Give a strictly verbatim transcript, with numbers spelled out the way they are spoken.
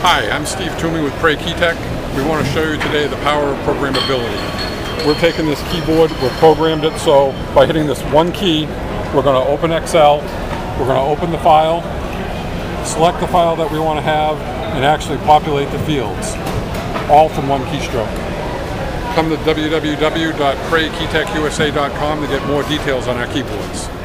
Hi, I'm Steve Toomey with PrehKeyTec. We want to show you today the power of programmability. We're taking this keyboard, we've programmed it so by hitting this one key, we're going to open Excel, we're going to open the file, select the file that we want to have, and actually populate the fields, all from one keystroke. Come to w w w dot preh key tech u s a dot com to get more details on our keyboards.